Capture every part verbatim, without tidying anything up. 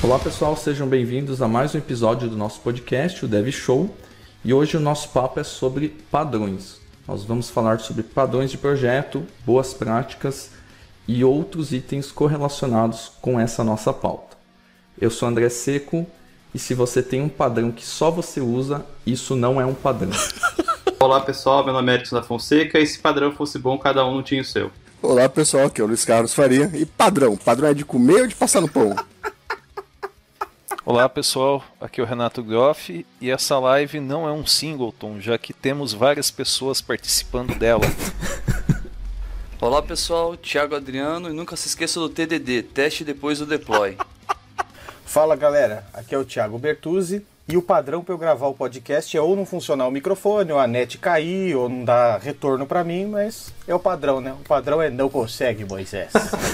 Olá pessoal, sejam bem-vindos a mais um episódio do nosso podcast, o Dev Show. E hoje o nosso papo é sobre padrões. Nós vamos falar sobre padrões de projeto, boas práticas e outros itens correlacionados com essa nossa pauta. Eu sou André Seco e se você tem um padrão que só você usa, isso não é um padrão. Olá pessoal, meu nome é Edson da Fonseca e se padrão fosse bom, cada um não tinha o seu. Olá pessoal, aqui é o Luiz Carlos Faria. E padrão? Padrão é de comer ou de passar no pão? Olá pessoal, aqui é o Renato Groff e essa live não é um singleton, já que temos várias pessoas participando dela. Olá pessoal, Thiago Adriano e nunca se esqueça do T D D, teste depois do deploy. Fala galera, aqui é o Thiago Bertuzzi e o padrão para eu gravar o podcast é ou não funcionar o microfone, ou a net cair, ou não dar retorno para mim, mas é o padrão, né? O padrão é não consegue, Moisés.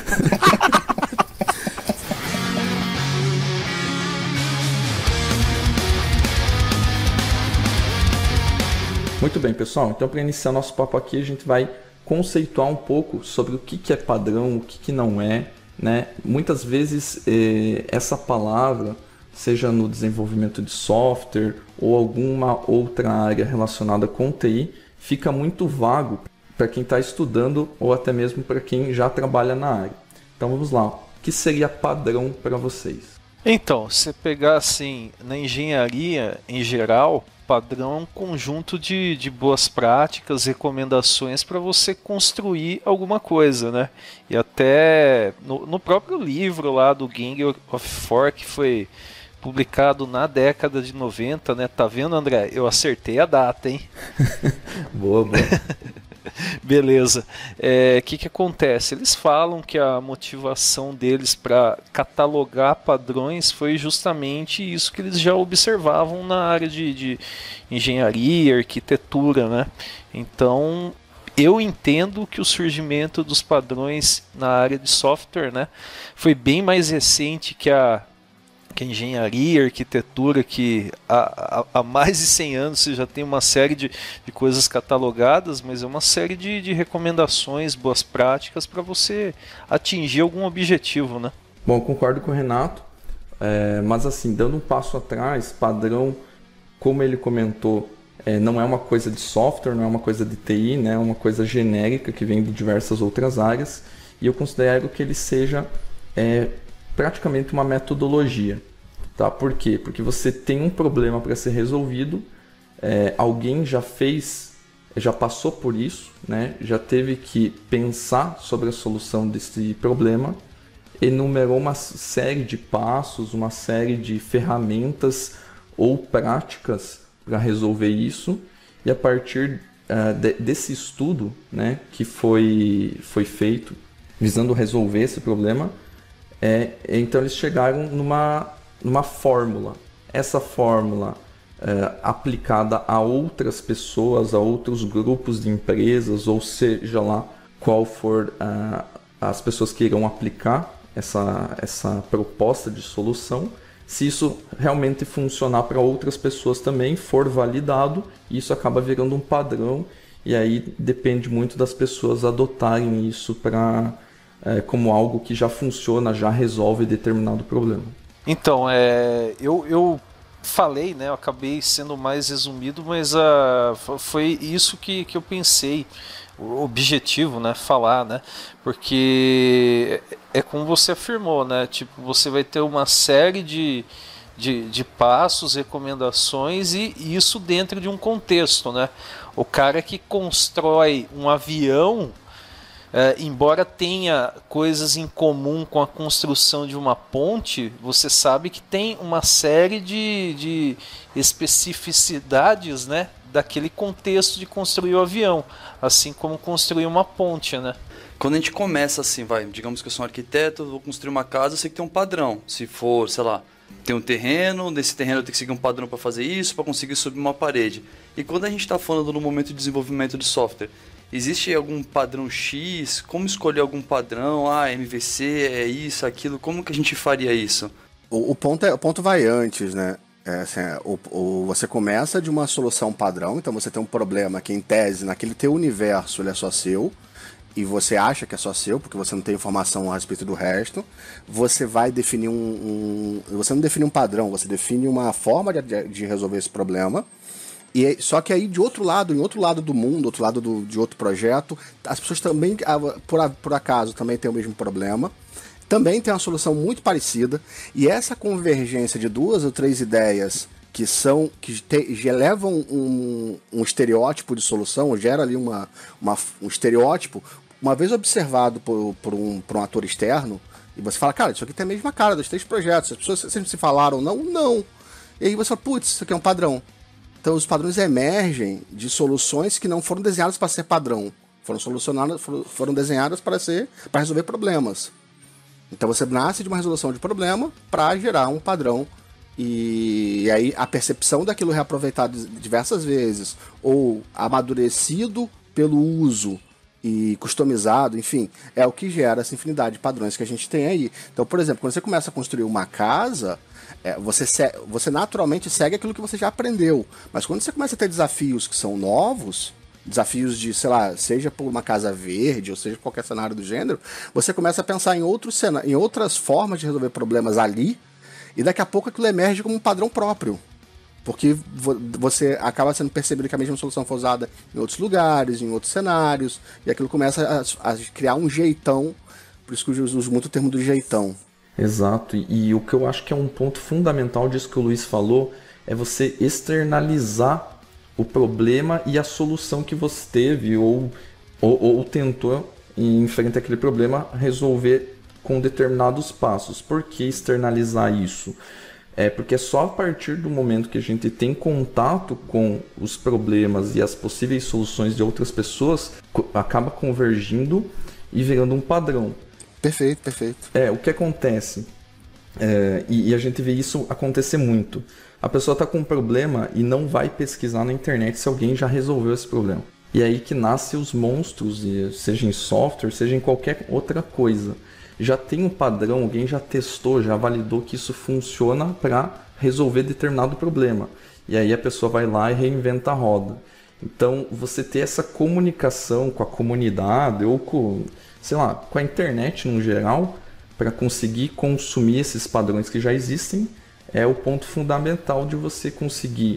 Muito bem, pessoal. Então, para iniciar nosso papo aqui, a gente vai conceituar um pouco sobre o que, que é padrão, o que, que não é, né? Muitas vezes, eh, essa palavra, seja no desenvolvimento de software ou alguma outra área relacionada com T I, fica muito vago para quem está estudando ou até mesmo para quem já trabalha na área. Então, vamos lá. O que seria padrão para vocês? Então, se pegar assim, na engenharia em geral, padrão é um conjunto de, de boas práticas, recomendações para você construir alguma coisa, né? E até no, no próprio livro lá do Gang of Four, que foi publicado na década de noventa, né? Tá vendo, André? Eu acertei a data, hein? Boa, boa. Beleza. O é, que, que acontece? Eles falam que a motivação deles para catalogar padrões foi justamente isso que eles já observavam na área de, de engenharia, arquitetura, né? Então, eu entendo que o surgimento dos padrões na área de software, né, foi bem mais recente que a que a engenharia, arquitetura, que há, há, há mais de cem anos você já tem uma série de, de coisas catalogadas, mas é uma série de, de recomendações, boas práticas para você atingir algum objetivo, né? Bom, eu concordo com o Renato, é, mas assim, dando um passo atrás, padrão, como ele comentou, é, não é uma coisa de software, não é uma coisa de T I, né, é uma coisa genérica que vem de diversas outras áreas, e eu considero que ele seja é, praticamente uma metodologia, tá? Por quê? Porque você tem um problema para ser resolvido, é, alguém já fez, já passou por isso, né? Já teve que pensar sobre a solução desse problema, enumerou uma série de passos, uma série de ferramentas ou práticas para resolver isso, e a partir uh, de, desse estudo, né, que foi, foi feito visando resolver esse problema, É, então eles chegaram numa, numa fórmula. Essa fórmula é, aplicada a outras pessoas, a outros grupos de empresas, ou seja lá qual for é, as pessoas que irão aplicar essa, essa proposta de solução, se isso realmente funcionar para outras pessoas também, for validado, isso acaba virando um padrão e aí depende muito das pessoas adotarem isso para É, como algo que já funciona, já resolve determinado problema. Então, é, eu, eu falei, né, eu acabei sendo mais resumido, mas uh, foi isso que, que eu pensei, o objetivo, né, falar, né, porque é como você afirmou, né, tipo, você vai ter uma série de, de, de passos, recomendações e isso dentro de um contexto, né, o cara que constrói um avião, Uh, embora tenha coisas em comum com a construção de uma ponte, você sabe que tem uma série de, de especificidades, né, daquele contexto de construir o avião, assim como construir uma ponte, né? Quando a gente começa assim, vai, digamos que eu sou um arquiteto, vou construir uma casa, eu sei que tem um padrão. Se for, sei lá, tem um terreno, nesse terreno eu tenho que seguir um padrão para fazer isso, para conseguir subir uma parede. E quando a gente está falando no momento de desenvolvimento de software, existe algum padrão X? Como escolher algum padrão? Ah, M V C é isso, aquilo. Como que a gente faria isso? O, o, ponto, é, o ponto vai antes, né? É, assim, o, o, você começa de uma solução padrão, então você tem um problema que, em tese, naquele teu universo, ele é só seu. e você acha que é só seu, porque você não tem informação a respeito do resto, você vai definir um... um você não define um padrão, você define uma forma de, de resolver esse problema. E, só que aí, de outro lado, em outro lado do mundo, outro lado do, de outro projeto, as pessoas também, por, por acaso, também têm o mesmo problema. Também tem uma solução muito parecida. E essa convergência de duas ou três ideias que são que te, levam um, um estereótipo de solução, gera ali uma, uma, um estereótipo, uma vez observado por, por, um, por um ator externo, e você fala, cara, isso aqui tem a mesma cara dos três projetos, as pessoas sempre se falaram, não, não. E aí você fala, putz, isso aqui é um padrão. Então os padrões emergem de soluções que não foram desenhadas para ser padrão, foram solucionadas, foram, foram desenhadas para ser, para resolver problemas. Então você nasce de uma resolução de problema para gerar um padrão e, e aí a percepção daquilo reaproveitado diversas vezes ou amadurecido pelo uso e customizado, enfim, é o que gera essa infinidade de padrões que a gente tem aí. Então, por exemplo, quando você começa a construir uma casa, É, você, se, você naturalmente segue aquilo que você já aprendeu. Mas quando você começa a ter desafios que são novos, desafios de, sei lá, seja por uma casa verde, ou seja, qualquer cenário do gênero, você começa a pensar em, outros cena, em outras formas de resolver problemas ali, e daqui a pouco aquilo emerge como um padrão próprio. Porque vo, você acaba sendo percebido que a mesma solução foi usada em outros lugares, em outros cenários, e aquilo começa a, a criar um jeitão, por isso que eu uso muito o termo do jeitão. Exato, e, e o que eu acho que é um ponto fundamental disso que o Luiz falou é você externalizar o problema e a solução que você teve ou, ou, ou tentou, em frente àquele problema, resolver com determinados passos. Por que externalizar isso? É porque é só a partir do momento que a gente tem contato com os problemas e as possíveis soluções de outras pessoas, acaba convergindo e virando um padrão. Perfeito, perfeito. É, o que acontece, é, e, e a gente vê isso acontecer muito, a pessoa está com um problema e não vai pesquisar na internet se alguém já resolveu esse problema. E é aí que nascem os monstros, seja em software, seja em qualquer outra coisa. Já tem um padrão, alguém já testou, já validou que isso funciona para resolver determinado problema. E aí a pessoa vai lá e reinventa a roda. Então, você ter essa comunicação com a comunidade ou com, sei lá, com a internet no geral, para conseguir consumir esses padrões que já existem, é o ponto fundamental de você conseguir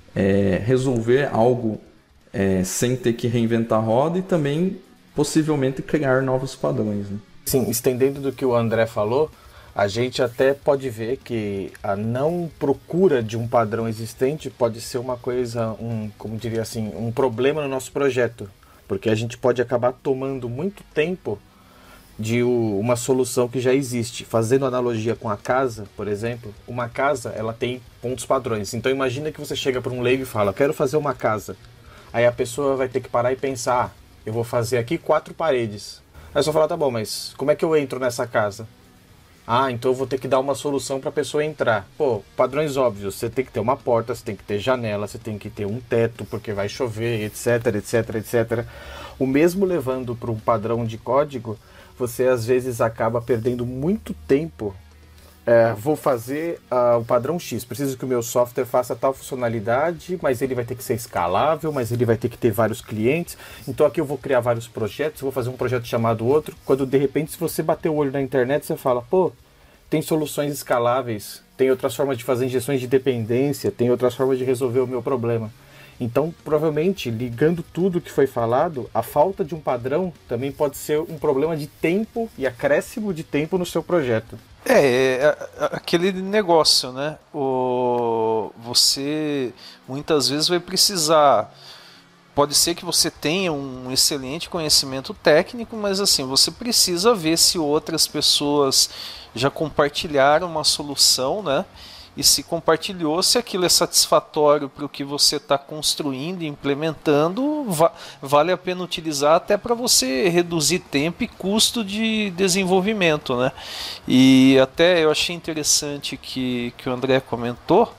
é, resolver algo é, sem ter que reinventar a roda e também, possivelmente, criar novos padrões, né? Sim, estendendo do que o André falou, a gente até pode ver que a não procura de um padrão existente pode ser uma coisa, um, como diria assim, um problema no nosso projeto, porque a gente pode acabar tomando muito tempo de uma solução que já existe. Fazendo analogia com a casa, por exemplo, uma casa ela tem pontos padrões. Então imagina que você chega para um leigo e fala, quero fazer uma casa. Aí a pessoa vai ter que parar e pensar, ah, eu vou fazer aqui quatro paredes. Aí você vai falar, tá bom, mas como é que eu entro nessa casa? Ah, então eu vou ter que dar uma solução para a pessoa entrar. Pô, padrões óbvios, você tem que ter uma porta, você tem que ter janela, você tem que ter um teto porque vai chover, etc, etc, etcétera. O mesmo levando para um padrão de código, você às vezes acaba perdendo muito tempo. É, vou fazer uh, o padrão X, preciso que o meu software faça tal funcionalidade, mas ele vai ter que ser escalável, mas ele vai ter que ter vários clientes, então aqui eu vou criar vários projetos, vou fazer um projeto chamado outro, quando de repente se você bater o olho na internet, você fala, pô, tem soluções escaláveis, tem outras formas de fazer injeções de dependência, tem outras formas de resolver o meu problema. Então, provavelmente, ligando tudo que foi falado, a falta de um padrão também pode ser um problema de tempo e acréscimo de tempo no seu projeto. É, é aquele negócio, né? O, você muitas vezes vai precisar. Pode ser que você tenha um excelente conhecimento técnico, mas assim, você precisa ver se outras pessoas já compartilharam uma solução, né? E se compartilhou, se aquilo é satisfatório para o que você está construindo e implementando, va- vale a pena utilizar até para você reduzir tempo e custo de desenvolvimento, né? E até eu achei interessante que, que o André comentou,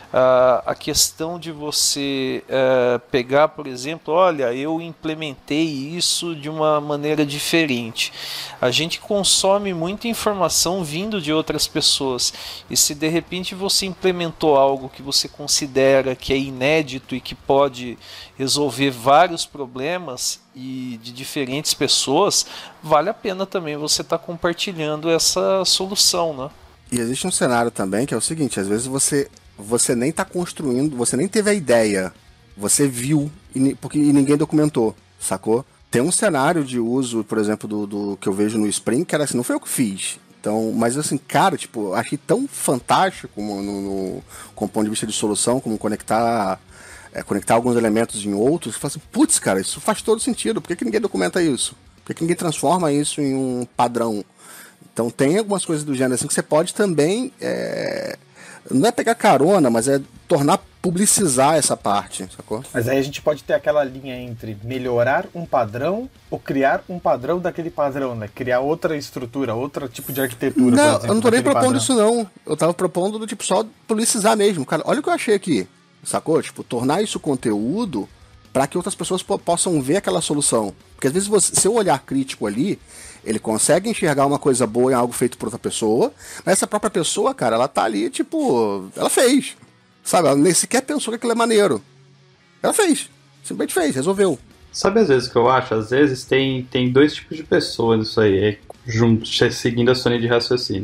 Uh, a questão de você uh, pegar, por exemplo, olha, eu implementei isso de uma maneira diferente. A gente consome muita informação vindo de outras pessoas, e se de repente você implementou algo que você considera que é inédito e que pode resolver vários problemas e de diferentes pessoas, vale a pena também você estar tá compartilhando essa solução, né? E existe um cenário também que é o seguinte, às vezes você Você nem está construindo, você nem teve a ideia, você viu e, porque, e ninguém documentou, sacou? Tem um cenário de uso, por exemplo, do, do que eu vejo no Spring, que era assim, não foi eu que fiz. Então, mas assim, cara, tipo, achei tão fantástico no, no, com o ponto de vista de solução, como conectar, é, conectar alguns elementos em outros, que fala assim, putz, cara, isso faz todo sentido, por que, que ninguém documenta isso? Por que, que ninguém transforma isso em um padrão? Então tem algumas coisas do gênero assim que você pode também... É, não é pegar carona, mas é tornar, publicizar essa parte, sacou? Mas aí a gente pode ter aquela linha entre melhorar um padrão ou criar um padrão daquele padrão, né? Criar outra estrutura, outro tipo de arquitetura. Não, exemplo, eu não tô nem propondo padrão. isso não. Eu tava propondo do tipo só publicizar mesmo. Cara, olha o que eu achei aqui, sacou? Tipo, tornar isso conteúdo para que outras pessoas po- possam ver aquela solução. Porque às vezes você, seu olhar crítico ali, ele consegue enxergar uma coisa boa em algo feito por outra pessoa, mas essa própria pessoa, cara, ela tá ali, tipo, ela fez. Sabe? Ela nem sequer pensou que aquilo é maneiro. Ela fez. Simplesmente fez, resolveu. Sabe às vezes o que eu acho? Às vezes tem, tem dois tipos de pessoas nisso aí, é, junto, seguindo a sua linha de raciocínio.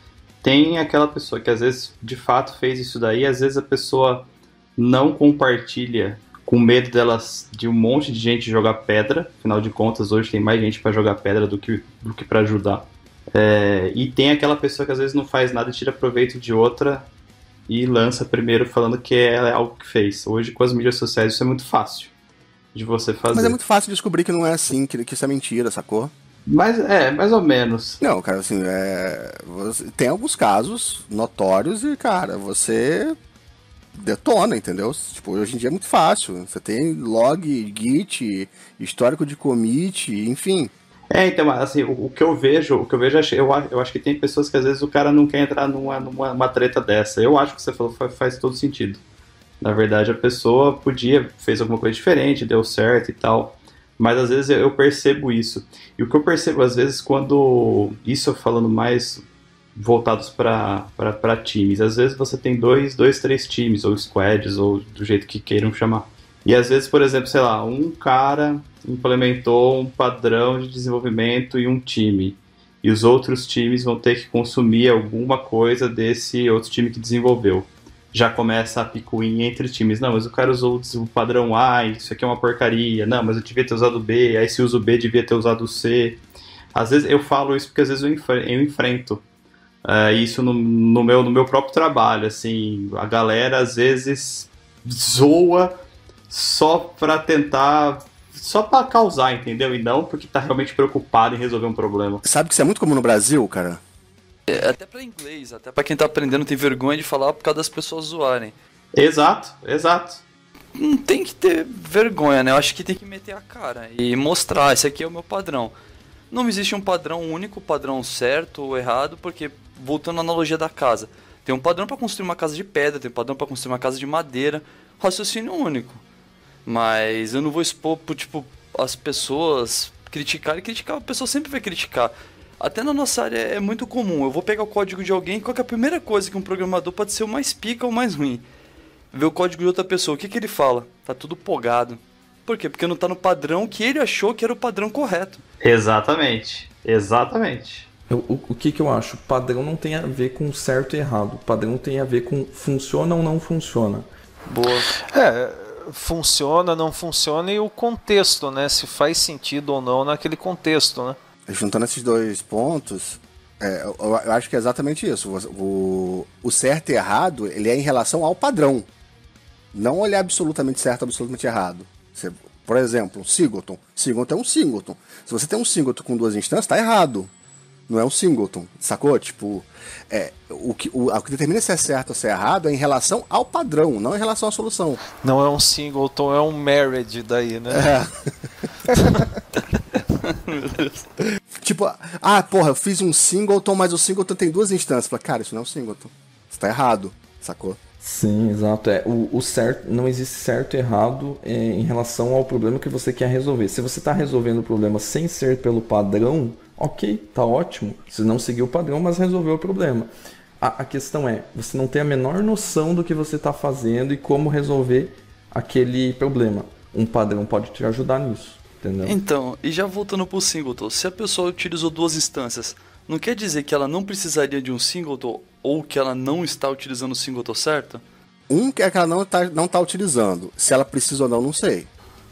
Tem aquela pessoa que às vezes de fato fez isso daí, às vezes a pessoa não compartilha com medo delas, de um monte de gente jogar pedra. Afinal de contas, hoje tem mais gente para jogar pedra do que, do que para ajudar. É, e tem aquela pessoa que às vezes não faz nada e tira proveito de outra e lança primeiro falando que é algo que fez. Hoje, com as mídias sociais, isso é muito fácil de você fazer. Mas é muito fácil descobrir que não é assim, que, que isso é mentira, sacou? Mas é, mais ou menos. Não, cara, assim, é, você, tem alguns casos notórios e, cara, você detona, entendeu? Tipo, hoje em dia é muito fácil. Você tem log, git, histórico de commit, enfim. É, então, assim, o, o que eu vejo, o que eu vejo, eu, eu acho que tem pessoas que às vezes o cara não quer entrar numa, numa uma treta dessa. Eu acho que você falou faz, faz todo sentido. Na verdade, a pessoa podia, fez alguma coisa diferente, deu certo e tal. Mas às vezes eu percebo isso. E o que eu percebo, às vezes, quando... Isso eu falando mais voltados para times. Às vezes você tem dois, dois, três times, ou squads, ou do jeito que queiram chamar. E às vezes, por exemplo, sei lá, um cara implementou um padrão de desenvolvimento em um time. E os outros times vão ter que consumir alguma coisa desse outro time que desenvolveu. Já começa a picuinha entre times. Não, mas o cara usou o padrão A, isso aqui é uma porcaria. Não, mas eu devia ter usado o B, aí se usa o B, devia ter usado o C. Às vezes eu falo isso porque às vezes eu, enfre- eu enfrento uh, isso no, no, meu, no meu próprio trabalho. Assim, a galera às vezes zoa só pra tentar... Só pra causar, entendeu? E não porque tá realmente preocupado em resolver um problema. Sabe que isso é muito comum no Brasil, cara? É, até pra inglês, até pra quem tá aprendendo tem vergonha de falar por causa das pessoas zoarem. Exato, exato. Não tem que ter vergonha, né? Eu acho que tem que meter a cara e mostrar, esse aqui é o meu padrão. Não existe um padrão único, padrão certo ou errado, porque, voltando à analogia da casa, tem um padrão pra construir uma casa de pedra, tem um padrão pra construir uma casa de madeira, raciocínio único. Mas eu não vou expor, tipo, as pessoas criticarem, criticar, a pessoa sempre vai criticar. Até na nossa área é muito comum, eu vou pegar o código de alguém, qual que é a primeira coisa que um programador pode ser o mais pica ou o mais ruim? Ver o código de outra pessoa, o que que ele fala? Tá tudo pogado. Por quê? Porque não tá no padrão que ele achou que era o padrão correto. Exatamente, exatamente. Eu, o, o que que eu acho? Padrão não tem a ver com certo e errado. Padrão tem a ver com funciona ou não funciona. Boa. É, funciona, não funciona e o contexto, né? Se faz sentido ou não naquele contexto, né? Juntando esses dois pontos, é, eu, eu acho que é exatamente isso. O, o certo e errado, ele é em relação ao padrão. Não olhar absolutamente certo, absolutamente errado. Você, por exemplo, um singleton. Singleton é um singleton. Se você tem um singleton com duas instâncias, tá errado. Não é um singleton, sacou? Tipo, é, o, que, o, o que determina se é certo ou se é errado é em relação ao padrão, não em relação à solução. Não é um singleton, é um marriage daí, né? É. Tipo, ah, porra, eu fiz um singleton, mas o singleton tem duas instâncias. Fala, cara, isso não é um singleton. Isso tá errado, sacou? Sim, exato. É, o, o certo, não existe certo e errado é, em relação ao problema que você quer resolver. Se você está resolvendo o problema sem ser pelo padrão, ok, tá ótimo. Você não seguiu o padrão, mas resolveu o problema. A, a questão é, você não tem a menor noção do que você está fazendo e como resolver aquele problema. Um padrão pode te ajudar nisso, entendeu? Então, e já voltando pro singleton, se a pessoa utilizou duas instâncias, não quer dizer que ela não precisaria de um singleton ou que ela não está utilizando o singleton certo? Um que é que ela não tá, não tá utilizando. Se ela precisa ou não, não sei.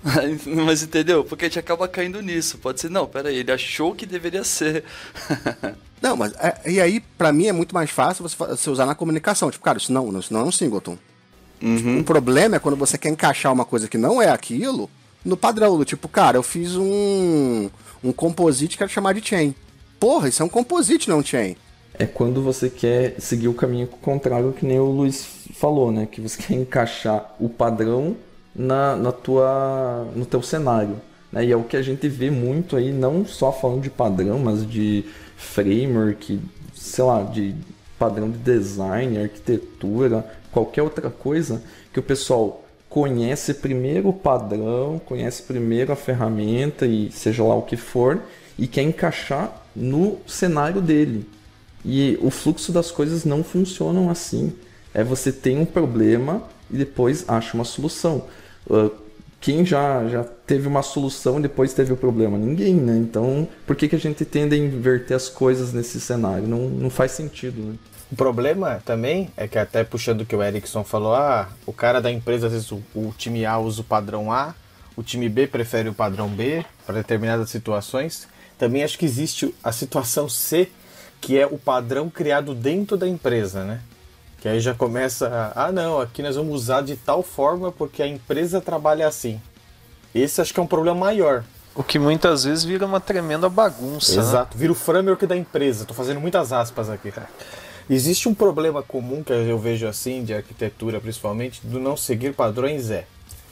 Mas entendeu? Porque a gente acaba caindo nisso. Pode ser, não, pera aí, ele achou que deveria ser. Não, mas é, e aí, pra mim, é muito mais fácil você, você usar na comunicação. Tipo, cara, isso não, isso não é um singleton. Uhum. Tipo, o problema é quando você quer encaixar uma coisa que não é aquilo no padrão. Do tipo, cara, eu fiz um, um composite que quero chamar de chain. Porra, isso é um composite, não um chain. É quando você quer seguir o caminho contrário, que nem o Luiz falou, né? Que você quer encaixar o padrão na, na tua, no teu cenário. Né? E é o que a gente vê muito aí, não só falando de padrão, mas de framework, sei lá, de padrão de design, arquitetura, qualquer outra coisa, que o pessoal conhece primeiro o padrão, conhece primeiro a ferramenta e seja lá o que for, e quer encaixar no cenário dele. E o fluxo das coisas não funcionam assim. É você tem um problema e depois acha uma solução. Uh, quem já, já teve uma solução e depois teve o problema? Ninguém, né? Então, por que, que a gente tende a inverter as coisas nesse cenário? Não, não faz sentido, né? O problema também é que, até puxando o que o Erickson falou, ah, o cara da empresa, às vezes o, o time A usa o padrão A, o time B prefere o padrão B para determinadas situações. Também acho que existe a situação C, que é o padrão criado dentro da empresa, né? Que aí já começa a, ah não, aqui nós vamos usar de tal forma porque a empresa trabalha assim. Esse acho que é um problema maior. O que muitas vezes vira uma tremenda bagunça. Exato, né? vira o framework da empresa. Tô fazendo muitas aspas aqui. Existe um problema comum que eu vejo assim, de arquitetura principalmente, do não seguir padrões é: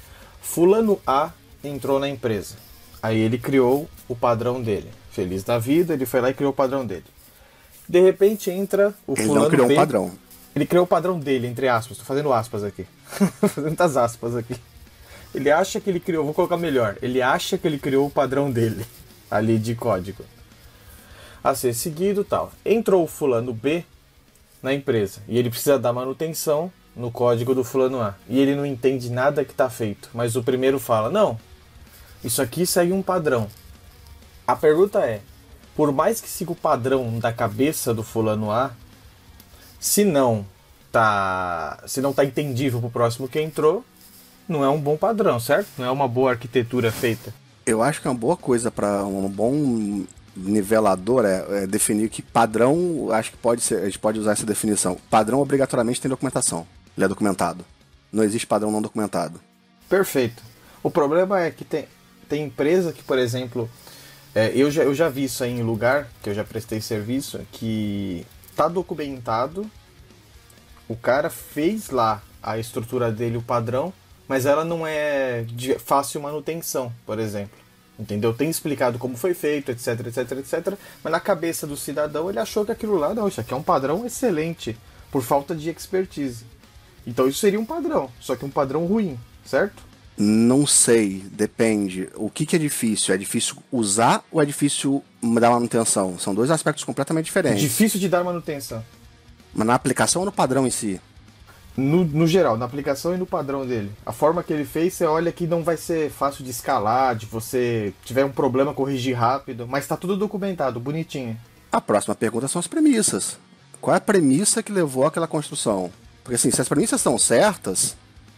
fulano A entrou na empresa, aí ele criou o padrão dele. Feliz da vida, ele foi lá e criou o padrão dele. De repente entra o ele fulano não criou B, um padrão. Ele criou o padrão dele, entre aspas. Tô fazendo aspas aqui. Fazendo muitas aspas aqui. Ele acha que ele criou, vou colocar melhor, ele acha que ele criou o padrão dele, ali de código. A ser seguido e tal. Entrou o fulano B na empresa e ele precisa dar manutenção no código do fulano A. E ele não entende nada que está feito. Mas o primeiro fala, não, isso aqui segue um padrão. A pergunta é, por mais que siga o padrão da cabeça do fulano A, se não tá, se não tá entendível pro próximo que entrou, não é um bom padrão, certo? Não é uma boa arquitetura feita. Eu acho que é uma boa coisa para um bom nivelador é, é definir que padrão, acho que pode ser, a gente pode usar essa definição. Padrão obrigatoriamente tem documentação. Ele é documentado. Não existe padrão não documentado. Perfeito. O problema é que tem, tem empresa que, por exemplo, é, eu, já, eu já vi isso aí em lugar, que eu já prestei serviço, que tá documentado, o cara fez lá a estrutura dele, o padrão, mas ela não é de fácil manutenção, por exemplo. Entendeu? Tem explicado como foi feito, etc, etc, etcétera. Mas na cabeça do cidadão ele achou que aquilo lá, não, isso aqui é um padrão excelente, por falta de expertise. Então isso seria um padrão, só que um padrão ruim, certo? Não sei, depende. O que, que é difícil? É difícil usar ou é difícil dar manutenção? São dois aspectos completamente diferentes. Difícil de dar manutenção. Mas na aplicação ou no padrão em si? No, no geral, na aplicação e no padrão dele. A forma que ele fez, você olha que não vai ser fácil de escalar, de você tiver um problema, corrigir rápido, mas tá tudo documentado, bonitinho. A próxima pergunta são as premissas. Qual é a premissa que levou àquela construção? Porque assim, se as premissas estão certas,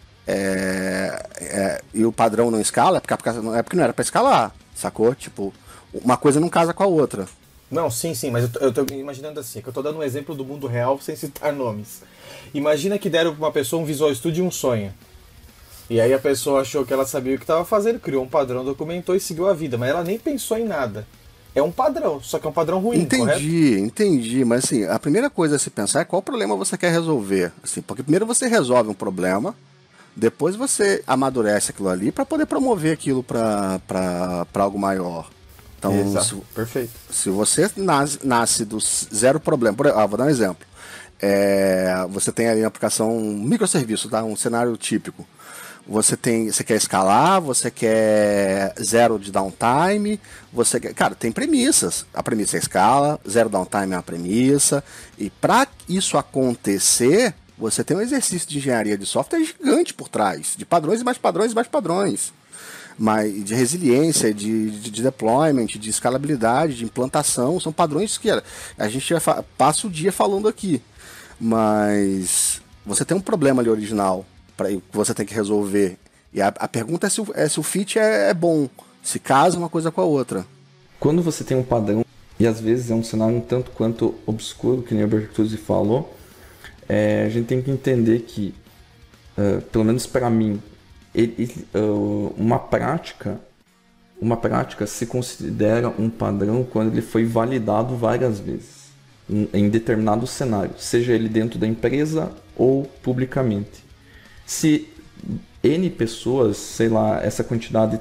é, é, e o padrão não escala, é porque, é porque não era pra escalar, sacou? Tipo, uma coisa não casa com a outra. Não, sim, sim, mas eu tô, eu tô imaginando assim, é que eu tô dando um exemplo do mundo real sem citar nomes. Imagina que deram pra uma pessoa um Visual Studio e um sonho. E aí a pessoa achou que ela sabia o que estava fazendo, criou um padrão, documentou e seguiu a vida, mas ela nem pensou em nada. É um padrão, só que é um padrão ruim, entendi, correto? Entendi, entendi, mas assim, a primeira coisa a se pensar é qual problema você quer resolver. Assim, porque primeiro você resolve um problema, depois você amadurece aquilo ali para poder promover aquilo para algo maior. Então, Exato, se, perfeito. Se você nasce, nasce do zero problema, por, ah, vou dar um exemplo. É, você tem ali uma aplicação, um microserviço, tá? Um cenário típico. Você tem, você quer escalar, você quer zero de downtime, você quer, cara, tem premissas. A premissa é escala, zero downtime é uma premissa. E para isso acontecer, você tem um exercício de engenharia de software gigante por trás, de padrões e mais padrões e mais padrões. Mas de resiliência, de, de, de deployment, de escalabilidade, de implantação, são padrões que a gente passa o dia falando aqui. Mas você tem um problema ali original que você tem que resolver. E a, a pergunta é se, o, é se o fit é, é bom, se casa uma coisa com a outra. Quando você tem um padrão, e às vezes é um cenário um tanto quanto obscuro, que nem o Bertuzzi falou, é, a gente tem que entender que, uh, pelo menos para mim, ele, uh, uma prática, uma prática se considera um padrão quando ele foi validado várias vezes, em, em determinado cenário, seja ele dentro da empresa ou publicamente. Se N pessoas, sei lá, essa quantidade,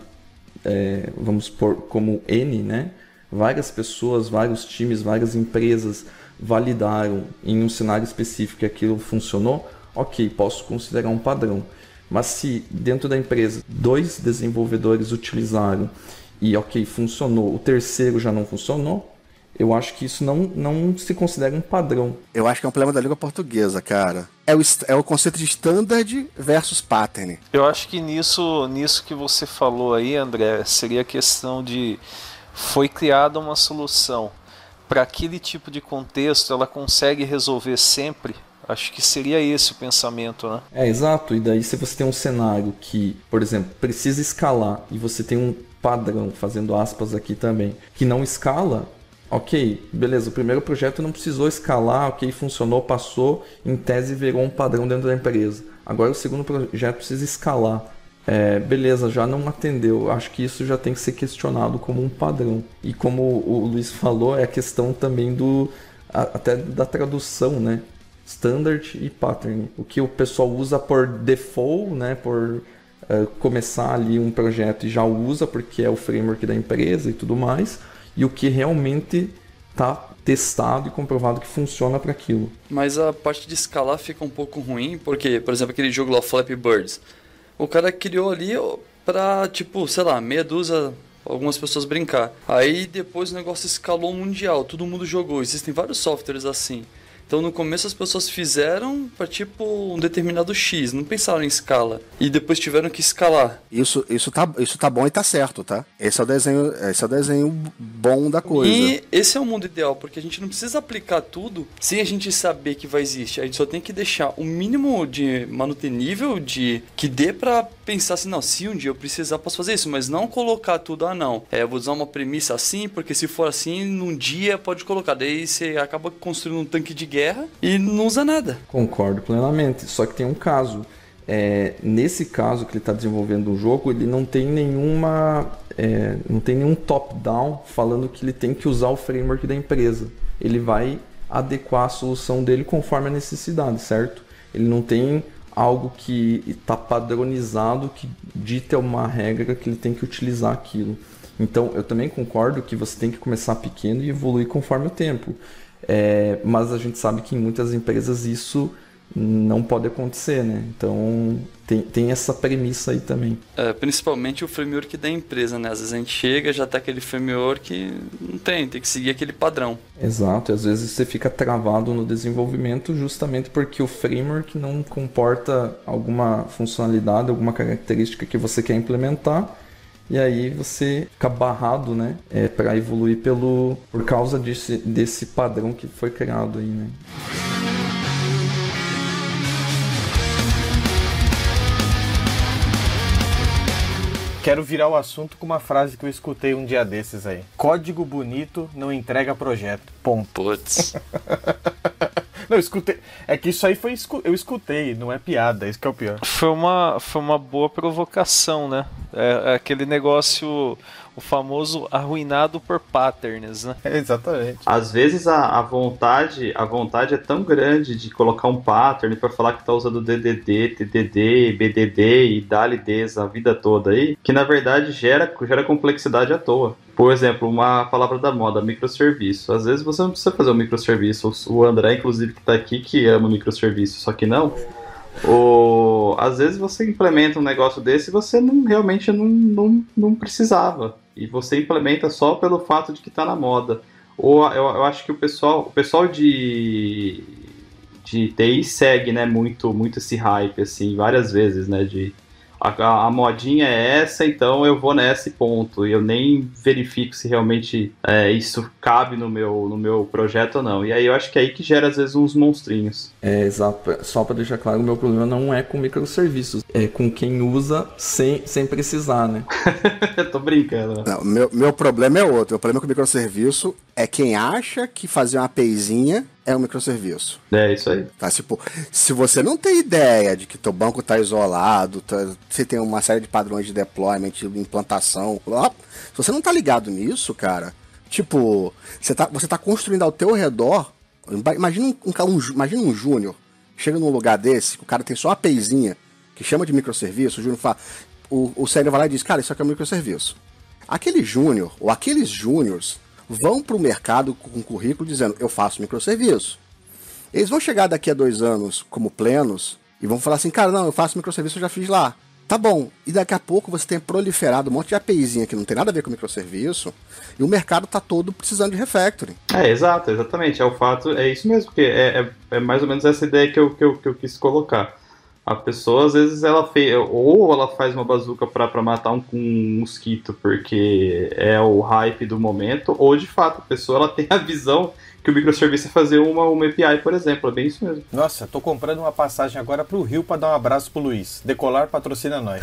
é, vamos pôr como N, né? Várias pessoas, vários times, várias empresas validaram em um cenário específico que aquilo funcionou, ok, posso considerar um padrão. Mas se dentro da empresa dois desenvolvedores utilizaram e ok, funcionou, o terceiro já não funcionou, eu acho que isso não, não se considera um padrão. Eu acho que é um problema da língua portuguesa, cara. É o, é o conceito de standard versus pattern. Eu acho que nisso, nisso que você falou aí, André, seria a questão de... Foi criada uma solução. Para aquele tipo de contexto, ela consegue resolver sempre? Acho que seria esse o pensamento, né? É, exato. E daí se você tem um cenário que, por exemplo, precisa escalar e você tem um padrão, fazendo aspas aqui também, que não escala... Ok, beleza, o primeiro projeto não precisou escalar, ok, funcionou, passou, em tese virou um padrão dentro da empresa. Agora o segundo projeto precisa escalar. É, beleza, já não atendeu. Acho que isso já tem que ser questionado como um padrão. E como o Luiz falou, é a questão também do até da tradução, né? Standard e pattern. O que o pessoal usa por default, né? Por uh, começar ali um projeto e já usa porque é o framework da empresa e tudo mais. E o que realmente está testado e comprovado que funciona para aquilo. Mas a parte de escalar fica um pouco ruim, porque, por exemplo, aquele jogo lá, Flappy Birds, o cara criou ali para, tipo, sei lá, meia dúzia, algumas pessoas brincar. Aí depois o negócio escalou mundial, todo mundo jogou, existem vários softwares assim. Então no começo as pessoas fizeram para tipo um determinado X, não pensaram em escala. E depois tiveram que escalar. Isso, isso, tá, isso tá bom e tá certo, tá? Esse é o desenho, esse é o desenho bom da coisa. E esse é o mundo ideal, porque a gente não precisa aplicar tudo sem a gente saber que vai existir. A gente só tem que deixar o mínimo de manutenível de que dê para pensar assim, não, se um dia eu precisar posso fazer isso, mas não colocar tudo, ah não, é, eu vou usar uma premissa assim, porque se for assim, num dia pode colocar. Daí você acaba construindo um tanque de guerra e não usa nada. Concordo plenamente, só que tem um caso. É, nesse caso que ele está desenvolvendo o jogo, ele não tem nenhuma é, não tem nenhum top-down falando que ele tem que usar o framework da empresa. Ele vai adequar a solução dele conforme a necessidade, certo? Ele não tem algo que está padronizado que dita uma regra que ele tem que utilizar aquilo. Então eu também concordo que você tem que começar pequeno e evoluir conforme o tempo. É, mas a gente sabe que em muitas empresas isso não pode acontecer, né? Então tem, tem essa premissa aí também. É, principalmente o framework da empresa, né? Às vezes a gente chega, já tá aquele framework que não tem, tem que seguir aquele padrão. Exato, e às vezes você fica travado no desenvolvimento justamente porque o framework não comporta alguma funcionalidade, alguma característica que você quer implementar. E aí você fica barrado, né, é, para evoluir pelo, por causa desse, desse padrão que foi criado aí, né. Quero virar o assunto com uma frase que eu escutei um dia desses aí. Código bonito não entrega projeto. Ponto. Putz. Não, eu escutei. É que isso aí foi. Eu escutei, não é piada, isso que é o pior. Foi uma, foi uma boa provocação, né? É, é aquele negócio. O o famoso arruinado por patterns, né? É, exatamente. Às vezes a, a vontade a vontade é tão grande de colocar um pattern para falar que tá usando D D D, T D D, B D D e dalides a vida toda aí, que na verdade gera, gera complexidade à toa. Por exemplo, uma palavra da moda, microserviço. Às vezes você não precisa fazer um microserviço. O André, inclusive, que tá aqui, que ama microserviço, só que não. Ou, às vezes você implementa um negócio desse e você não, realmente não, não, não precisava. E você implementa só pelo fato de que tá na moda. Ou eu, eu acho que o pessoal, o pessoal de, de T I segue, né, muito, muito esse hype, assim, várias vezes, né, de... A, a modinha é essa, então eu vou nesse ponto. E eu nem verifico se realmente é, isso cabe no meu, no meu projeto ou não. E aí eu acho que é aí que gera, às vezes, uns monstrinhos. É, exato. Só para deixar claro, o meu problema não é com microserviços. É com quem usa sem, sem precisar, né? Eu tô brincando. Não, meu, meu problema é outro. O problema com o microserviço é quem acha que fazer uma APIzinha é um microserviço. É, isso aí. Tá, tipo, se você não tem ideia de que teu banco tá isolado, tá, você tem uma série de padrões de deployment, de implantação, ó, se você não tá ligado nisso, cara, tipo, você tá, você tá construindo ao teu redor, imagina um, um, um, imagina um júnior, chega num lugar desse, o cara tem só uma APIzinha, que chama de microserviço, o júnior fala, o, o sênior vai lá e diz, cara, isso aqui é um microserviço. Aquele júnior, ou aqueles júniors, vão para o mercado com um currículo dizendo, eu faço microserviço. Eles vão chegar daqui a dois anos como plenos e vão falar assim, cara, não, eu faço microserviço, eu já fiz lá. Tá bom. E daqui a pouco você tem proliferado um monte de APIzinha que não tem nada a ver com microserviço e o mercado tá todo precisando de refactoring. É, exato, exatamente. É o fato, é isso mesmo, porque é, é, é mais ou menos essa ideia que eu, que eu, que eu quis colocar. A pessoa, às vezes, ela fez, ou ela faz uma bazuca para matar um, um mosquito porque é o hype do momento, ou de fato a pessoa ela tem a visão que o microserviço é fazer uma, uma A P I, por exemplo. É bem isso mesmo. Nossa, tô comprando uma passagem agora pro Rio para dar um abraço pro Luiz. Decolar patrocina nós.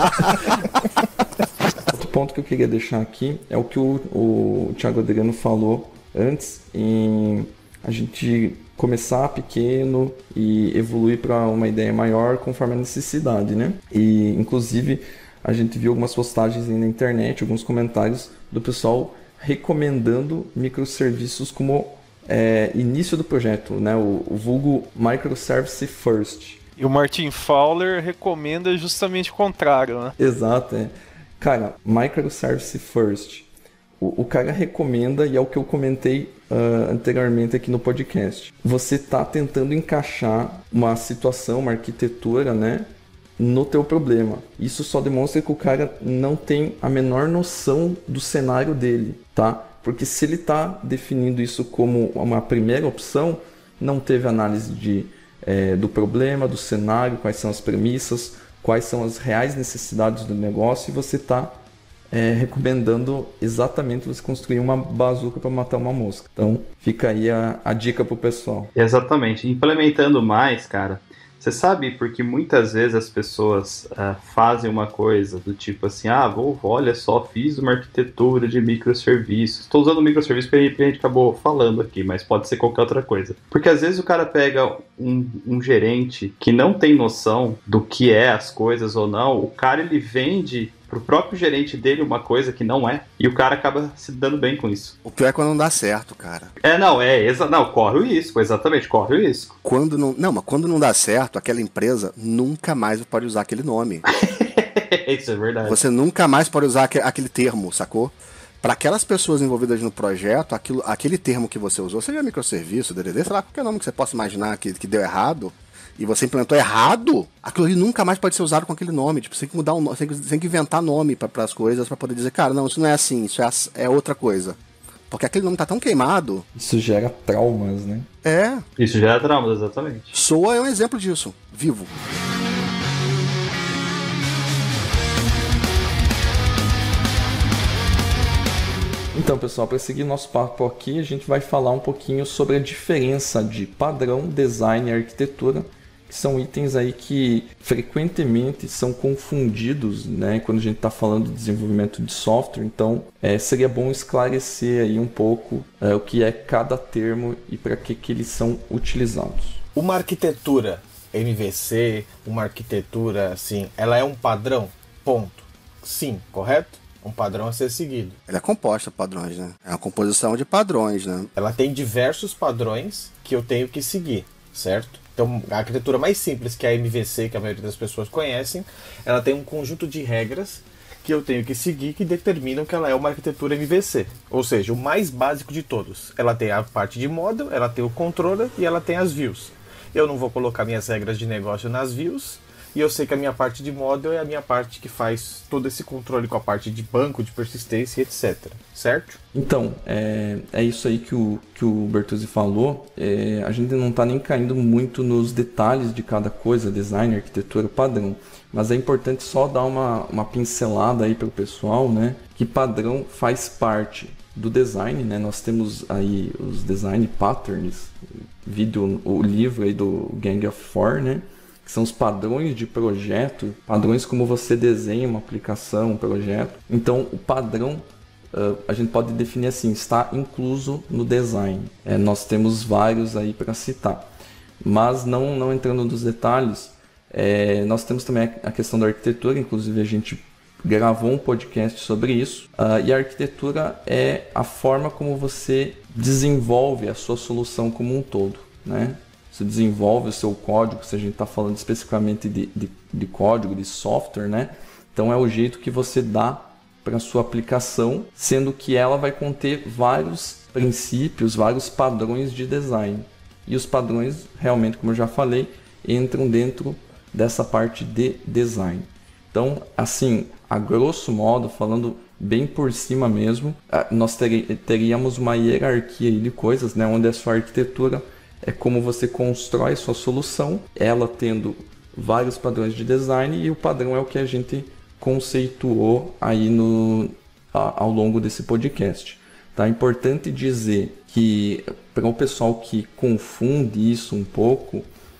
Outro ponto que eu queria deixar aqui é o que o, o Thiago Adriano falou antes, em a gente começar pequeno e evoluir para uma ideia maior conforme a necessidade, né? E, inclusive, a gente viu algumas postagens aí na internet, alguns comentários do pessoal recomendando microserviços como é, início do projeto, né? O, o vulgo Microservice First. E o Martin Fowler recomenda justamente o contrário, né? Exato, é. Cara, Microservice First. O, o cara recomenda, e é o que eu comentei Uh, anteriormente aqui no podcast. Você está tentando encaixar uma situação, uma arquitetura, né, no teu problema. Isso só demonstra que o cara não tem a menor noção do cenário dele, tá? Porque se ele está definindo isso como uma primeira opção, não teve análise de, é, do problema, do cenário, quais são as premissas, quais são as reais necessidades do negócio, e você está É, recomendando exatamente você construir uma bazuca para matar uma mosca. Então, fica aí a, a dica pro pessoal. Exatamente. Implementando mais, cara, você sabe porque muitas vezes as pessoas uh, fazem uma coisa do tipo assim, ah, vou, olha só, fiz uma arquitetura de microserviços. Estou usando microserviço porque a gente acabou falando aqui, mas pode ser qualquer outra coisa. Porque às vezes o cara pega um, um gerente que não tem noção do que é as coisas ou não, o cara ele vende pro próprio gerente dele uma coisa que não é, e o cara acaba se dando bem com isso. O pior é quando não dá certo, cara. É, não, é, exa não, corre o risco, exatamente, corre o risco. Quando não, não, mas quando não dá certo, aquela empresa nunca mais pode usar aquele nome. Isso é verdade. Você nunca mais pode usar aquele termo, sacou? Para aquelas pessoas envolvidas no projeto, aquilo, aquele termo que você usou, seja microserviço, D D D, sei lá, qualquer nome que você possa imaginar que, que deu errado, e você implementou errado, aquilo ali nunca mais pode ser usado com aquele nome. Tipo, você tem que mudar um nome, você tem que, você tem que inventar nome para as coisas para poder dizer, cara, não, isso não é assim, isso é, é outra coisa. Porque aquele nome tá tão queimado. Isso gera traumas, né? É. Isso gera traumas, exatamente. Soa é um exemplo disso, vivo. Então, pessoal, para seguir nosso papo aqui, a gente vai falar um pouquinho sobre a diferença de padrão, design e arquitetura, que são itens aí que frequentemente são confundidos, né, quando a gente está falando de desenvolvimento de software. Então, é, seria bom esclarecer aí um pouco é, o que é cada termo e para que, que eles são utilizados. Uma arquitetura M V C, uma arquitetura assim, ela é um padrão? Ponto. Sim, correto? um padrão a ser seguido. Ela é composta por padrões, né? É uma composição de padrões, né? Ela tem diversos padrões que eu tenho que seguir, certo? Então, a arquitetura mais simples, que é a M V C, que a maioria das pessoas conhecem, ela tem um conjunto de regras que eu tenho que seguir que determinam que ela é uma arquitetura M V C. Ou seja, o mais básico de todos. Ela tem a parte de model, ela tem o controller e ela tem as views. Eu não vou colocar minhas regras de negócio nas views, e eu sei que a minha parte de model é a minha parte que faz todo esse controle com a parte de banco, de persistência, etcétera. Certo? Então, é, é isso aí que o, que o Bertuzzi falou. É, a gente não está nem caindo muito nos detalhes de cada coisa, design, arquitetura, padrão. Mas é importante só dar uma, uma pincelada aí para o pessoal, né? Que padrão faz parte do design, né? Nós temos aí os design patterns, vídeo, o livro aí do Gang of Four, né? Que são os padrões de projeto, padrões como você desenha uma aplicação, um projeto. Então, o padrão, uh, a gente pode definir assim, está incluso no design. É, nós temos vários aí para citar. Mas, não, não entrando nos detalhes, é, nós temos também a questão da arquitetura, inclusive a gente gravou um podcast sobre isso. Uh, e a arquitetura é a forma como você desenvolve a sua solução como um todo, né? Você desenvolve o seu código, se a gente está falando especificamente de, de, de código, de software, né? Então é o jeito que você dá para a sua aplicação, sendo que ela vai conter vários princípios, vários padrões de design. E os padrões, realmente, como eu já falei, entram dentro dessa parte de design. Então, assim, a grosso modo, falando bem por cima mesmo, nós teríamos uma hierarquia de coisas, né? Onde a sua arquitetura é como você constrói sua solução, ela tendo vários padrões de design, e o padrão é o que a gente conceituou aí no, a, ao longo desse podcast. Tá? É importante dizer que para o pessoal que confunde isso um pouco,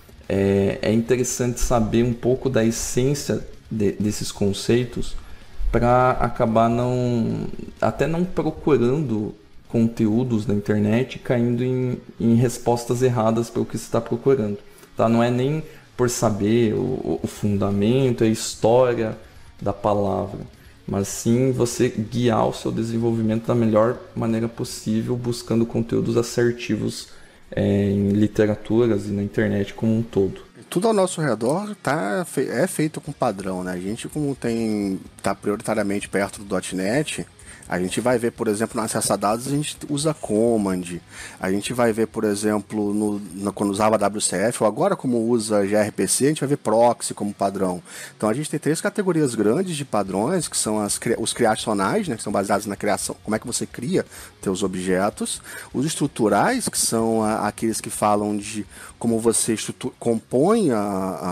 é, é interessante saber um pouco da essência de, desses conceitos para acabar não, até não procurando conteúdos na internet caindo em, em respostas erradas para o que você está procurando. Tá? Não é nem por saber o, o fundamento, a história da palavra, mas sim você guiar o seu desenvolvimento da melhor maneira possível, buscando conteúdos assertivos é, em literaturas e na internet como um todo. Tudo ao nosso redor tá, é feito com padrão, né? A gente, como tem tá prioritariamente perto do .ponto net, a gente vai ver, por exemplo, no acesso a dados a gente usa command, a gente vai ver, por exemplo, no, no, quando usava W C F, ou agora como usa gRPC, a gente vai ver proxy como padrão. Então a gente tem três categorias grandes de padrões, que são as, os criacionais, né, que são baseados na criação, como é que você cria seus objetos, os estruturais, que são a, aqueles que falam de como você compõe a,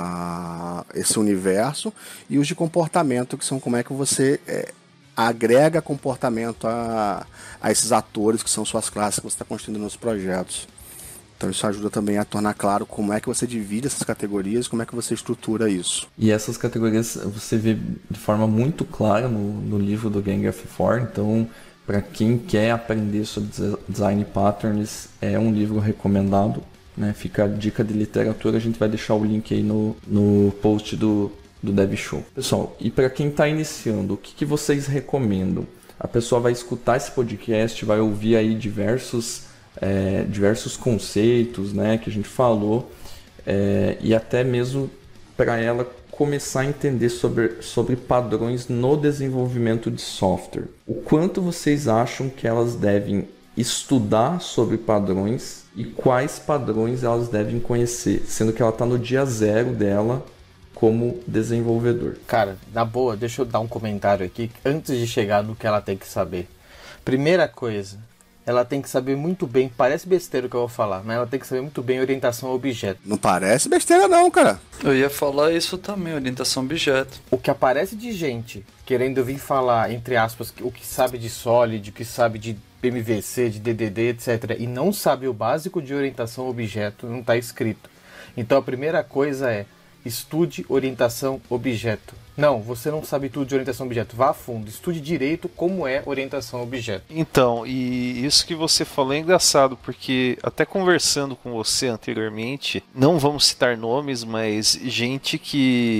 a, esse universo, e os de comportamento, que são como é que você é, agrega comportamento a, a esses atores que são suas classes que você está construindo nos projetos. Então isso ajuda também a tornar claro como é que você divide essas categorias, como é que você estrutura isso. E essas categorias você vê de forma muito clara no, no livro do Gang of Four. Então, para quem quer aprender sobre design patterns, é um livro recomendado, né? Fica a dica de literatura, a gente vai deixar o link aí no, no post do do Dev Show. Pessoal, e para quem está iniciando, o que, que vocês recomendam? A pessoa vai escutar esse podcast, vai ouvir aí diversos, é, diversos conceitos, né, que a gente falou, é, e até mesmo para ela começar a entender sobre, sobre padrões no desenvolvimento de software. O quanto vocês acham que elas devem estudar sobre padrões e quais padrões elas devem conhecer, sendo que ela está no dia zero dela como desenvolvedor? Cara, na boa, deixa eu dar um comentário aqui antes de chegar no que ela tem que saber. Primeira coisa, ela tem que saber muito bem, parece besteira o que eu vou falar, mas ela tem que saber muito bem orientação a objeto. Não parece besteira não, cara. Eu ia falar isso também, orientação a objeto. O que aparece de gente querendo vir falar, entre aspas, o que sabe de Solid, o que sabe de M V C, de D D D, etcétera, e não sabe o básico de orientação a objeto, não está escrito. Então a primeira coisa é: estude orientação objeto. Não, você não sabe tudo de orientação objeto. Vá a fundo, estude direito como é orientação objeto. Então, e isso que você falou é engraçado, porque até conversando com você anteriormente, não vamos citar nomes, mas gente que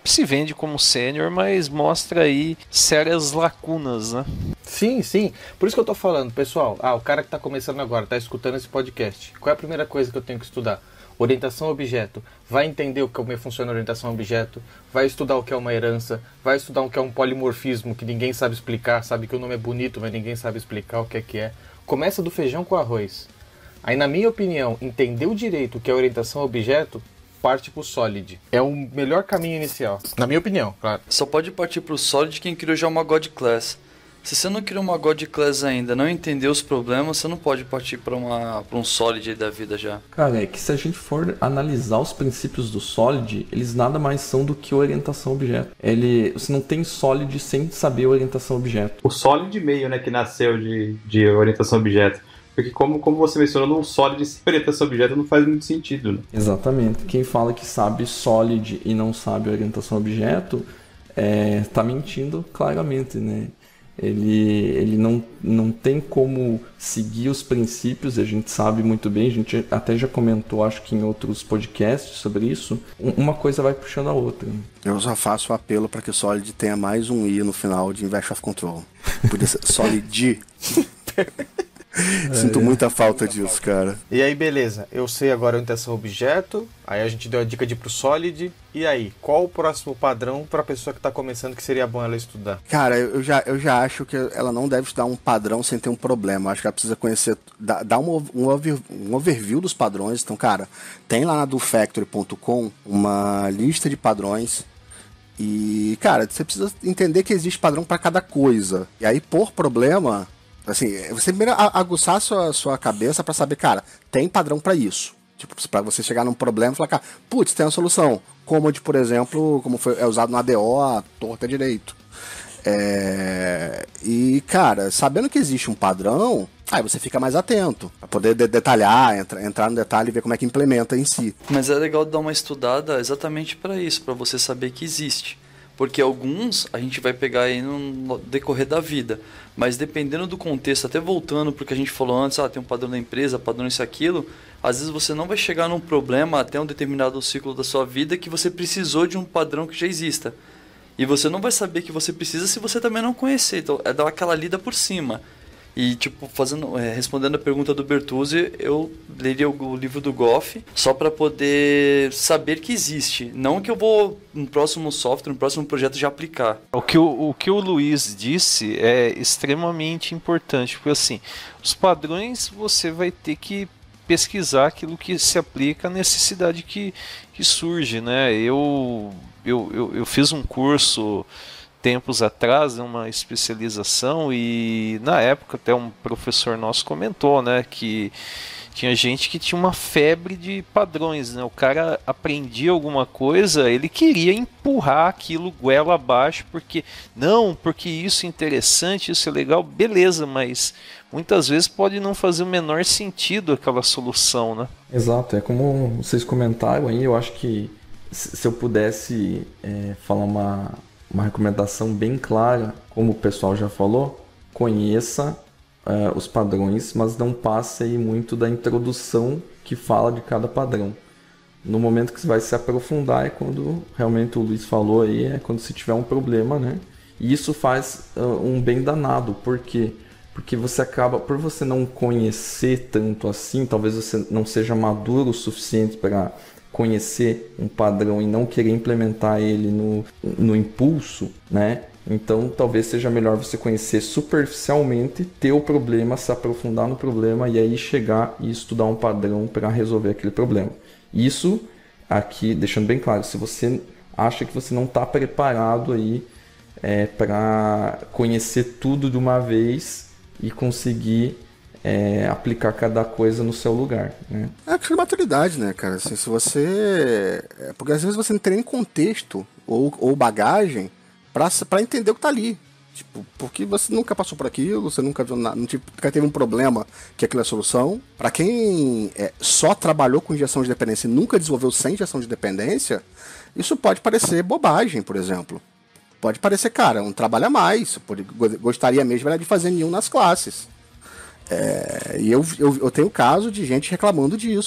se vende como sênior, mas mostra aí sérias lacunas, né? Sim, sim. Por isso que eu tô falando, pessoal. Ah, o cara que tá começando agora, tá escutando esse podcast. Qual é a primeira coisa que eu tenho que estudar? Orientação a objeto. Vai entender como funciona a orientação a objeto, vai estudar o que é uma herança, vai estudar o que é um polimorfismo, que ninguém sabe explicar, sabe que o nome é bonito, mas ninguém sabe explicar o que é que é. Começa do feijão com arroz. Aí, na minha opinião, entender o direito o que é orientação a objeto, parte pro Solid. É o melhor caminho inicial. Na minha opinião, claro. Só pode partir pro Solid quem criou já uma God Class. Se você não criou uma God Class ainda, não entendeu os problemas, você não pode partir para uma para um Solid da vida já. Cara, é que se a gente for analisar os princípios do Solid, eles nada mais são do que orientação objeto. Ele, você não tem Solid sem saber orientação objeto. O Solid meio, né, que nasceu de, de orientação objeto. Porque como, como você mencionou, um Solid sem orientação objeto não faz muito sentido, né? Exatamente. Quem fala que sabe Solid e não sabe orientação objeto, é, tá mentindo claramente, né? Ele, ele não, não tem como seguir os princípios, a gente sabe muito bem, a gente até já comentou, acho que em outros podcasts sobre isso, uma coisa vai puxando a outra. Eu só faço o apelo para que o Solid tenha mais um I no final de Inversion of Control. Podia ser Solid. Sinto muita falta disso, cara. E aí, beleza. Eu sei agora a orientação a objeto, aí a gente deu a dica de ir pro Solid. E aí, qual o próximo padrão para a pessoa que está começando que seria bom ela estudar? Cara, eu já, eu já acho que ela não deve estudar um padrão sem ter um problema. Acho que ela precisa conhecer, dar, dar um, um, over, um overview dos padrões. Então, cara, tem lá na do factory ponto com uma lista de padrões. E, cara, você precisa entender que existe padrão para cada coisa. E aí, por problema... Assim, você primeiro aguçar a sua, sua cabeça pra saber, cara, tem padrão pra isso. Tipo, pra você chegar num problema e falar, cara, putz, tem uma solução. Como de, por exemplo, como foi, é usado no A D O, a torta direito. É... E, cara, sabendo que existe um padrão, aí você fica mais atento. Pra poder de- detalhar, entra, entrar no detalhe e ver como é que implementa em si. Mas é legal dar uma estudada exatamente para isso, para você saber que existe. Porque alguns a gente vai pegar aí no decorrer da vida. Mas dependendo do contexto, até voltando porque a gente falou antes, ah, tem um padrão da empresa, padrão isso e aquilo, às vezes você não vai chegar num problema até um determinado ciclo da sua vida que você precisou de um padrão que já exista. E você não vai saber que você precisa se você também não conhecer. Então é dar aquela lida por cima. E, tipo, fazendo, é, respondendo a pergunta do Bertuzzi, eu leria o, o livro do Goff só para poder saber que existe. Não que eu vou, no próximo software, no próximo projeto, já aplicar. O que o, o que o Luiz disse é extremamente importante, porque assim, os padrões você vai ter que pesquisar aquilo que se aplica à necessidade que, que surge, né? Eu, eu, eu, eu fiz um curso... tempos atrás, uma especialização, e na época até um professor nosso comentou, né, que tinha gente que tinha uma febre de padrões, né, o cara aprendia alguma coisa, ele queria empurrar aquilo goela abaixo, porque, não, porque isso é interessante, isso é legal, beleza, mas muitas vezes pode não fazer o menor sentido aquela solução, né? Exato, é como vocês comentaram aí, eu acho que se eu pudesse é, falar uma Uma recomendação bem clara, como o pessoal já falou, conheça uh, os padrões, mas não passe aí muito da introdução que fala de cada padrão. No momento que você vai se aprofundar é quando realmente o Luiz falou aí, é quando se tiver um problema, né? E isso faz uh, um bem danado, por quê? Porque você acaba, por você não conhecer tanto assim, talvez você não seja maduro o suficiente para conhecer um padrão e não querer implementar ele no, no impulso, né? Então talvez seja melhor você conhecer superficialmente, ter o problema, se aprofundar no problema e aí chegar e estudar um padrão para resolver aquele problema. Isso aqui, deixando bem claro, se você acha que você não está preparado aí é, para conhecer tudo de uma vez e conseguir É, aplicar cada coisa no seu lugar, né? É questão de maturidade, né, cara? Assim, se você... Porque às vezes você não tem nem contexto ou, ou bagagem pra, pra entender o que tá ali. Tipo, porque você nunca passou por aquilo, você nunca viu nada, nunca teve um problema que aquilo é a solução. Pra quem é, só trabalhou com injeção de dependência e nunca desenvolveu sem injeção de dependência, isso pode parecer bobagem, por exemplo. Pode parecer, cara, um trabalho a mais. Pode, gostaria mesmo era de fazer nenhum nas classes. É, e eu, eu, eu tenho caso de gente reclamando disso.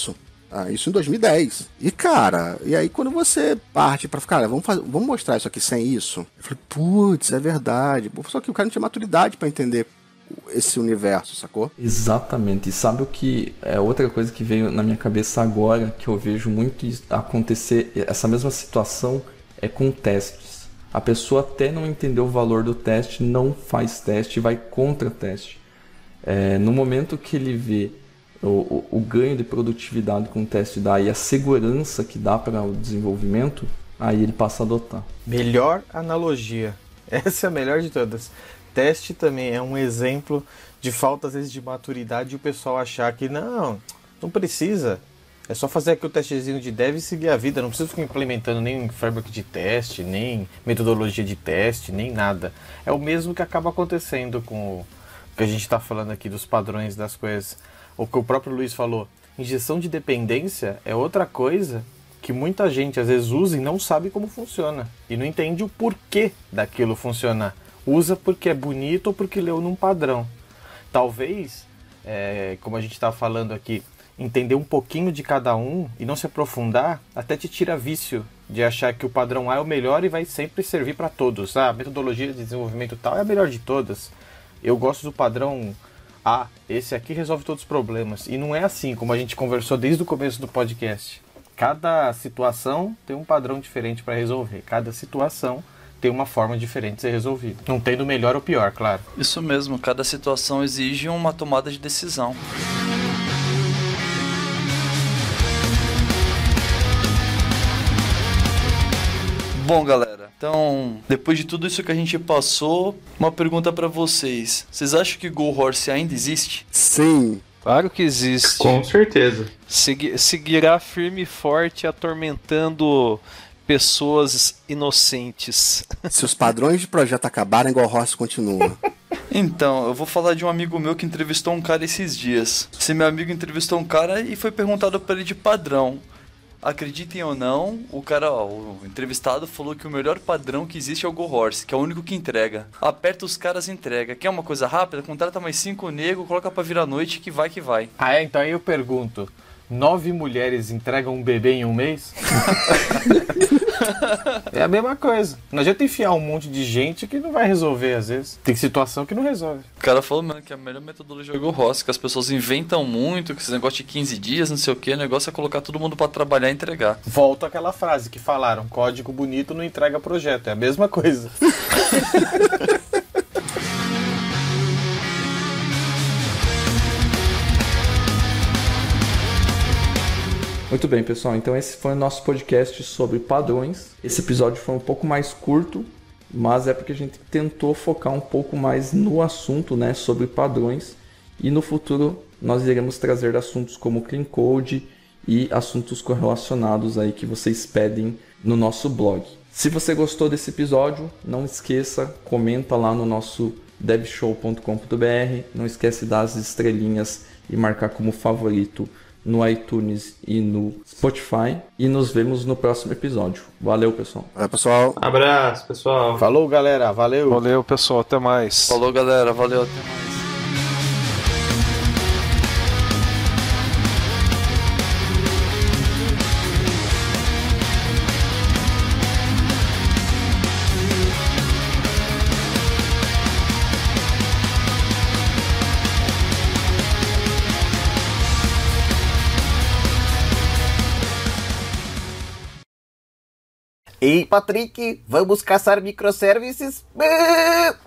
Ah, isso em dois mil e dez. E, cara, e aí quando você parte pra ficar, cara, vamos, fazer, vamos mostrar isso aqui sem isso? Eu falei, putz, é verdade. Só que o cara não tinha maturidade pra entender esse universo, sacou? Exatamente. E sabe o que é outra coisa que veio na minha cabeça agora, que eu vejo muito acontecer, essa mesma situação é com testes. A pessoa até não entendeu o valor do teste, não faz teste e vai contra teste. É, no momento que ele vê O, o, o ganho de produtividade com o teste dá e a segurança que dá para o desenvolvimento, aí ele passa a adotar. Melhor analogia. Essa é a melhor de todas. Teste também é um exemplo de falta, às vezes, de maturidade e o pessoal achar que não, não precisa. É só fazer aqui o testezinho de dev e seguir a vida. Não precisa ficar implementando nem framework de teste, nem metodologia de teste, nem nada. É o mesmo que acaba acontecendo com o que a gente está falando aqui dos padrões das coisas. O que o próprio Luiz falou, injeção de dependência é outra coisa que muita gente às vezes usa e não sabe como funciona. E não entende o porquê daquilo funcionar. Usa porque é bonito ou porque leu num padrão. Talvez, é, como a gente está falando aqui, entender um pouquinho de cada um e não se aprofundar, até te tira vício de achar que o padrão A é o melhor e vai sempre servir para todos. Ah, a metodologia de desenvolvimento tal é a melhor de todas. Eu gosto do padrão A, esse aqui resolve todos os problemas. E não é assim, como a gente conversou desde o começo do podcast. Cada situação tem um padrão diferente para resolver. Cada situação tem uma forma diferente de ser resolvida. Não tem do melhor ou pior, claro. Isso mesmo, cada situação exige uma tomada de decisão. Bom, galera, então, depois de tudo isso que a gente passou, uma pergunta pra vocês. Vocês acham que Go Horse ainda existe? Sim. Claro que existe. Com certeza. Segui- seguirá firme e forte, atormentando pessoas inocentes. Se os padrões de projeto acabarem, Go Horse continua. Então, eu vou falar de um amigo meu que entrevistou um cara esses dias. Esse meu amigo entrevistou um cara e foi perguntado pra ele de padrão. Acreditem ou não, o cara, ó, o entrevistado falou que o melhor padrão que existe é o Go Horse, que é o único que entrega. Aperta os caras e entrega. Quer uma coisa rápida? Contrata mais cinco negros, coloca pra virar noite que vai que vai. Ah, é? Então aí eu pergunto, nove mulheres entregam um bebê em um mês? É a mesma coisa. Não adianta enfiar um monte de gente que não vai resolver às vezes. Tem situação que não resolve. O cara falou mesmo que a melhor metodologia é o Go Horse, que as pessoas inventam muito, que esse negócio de quinze dias, não sei o que, o negócio é colocar todo mundo pra trabalhar e entregar. Volta àquela frase que falaram, código bonito não entrega projeto. É a mesma coisa. Muito bem, pessoal. Então esse foi o nosso podcast sobre padrões. Esse episódio foi um pouco mais curto, mas é porque a gente tentou focar um pouco mais no assunto, né, sobre padrões. E no futuro nós iremos trazer assuntos como Clean Code e assuntos correlacionados aí que vocês pedem no nosso blog. Se você gostou desse episódio, não esqueça, comenta lá no nosso dev show ponto com ponto b r. Não esquece de dar as estrelinhas e marcar como favorito no iTunes e no Spotify. E nos vemos no próximo episódio. Valeu, pessoal. Olha, pessoal. Abraço, pessoal. Falou, galera. Valeu. Valeu, pessoal. Até mais. Falou, galera. Valeu, até mais. Ei, Patrick, vamos caçar microservices?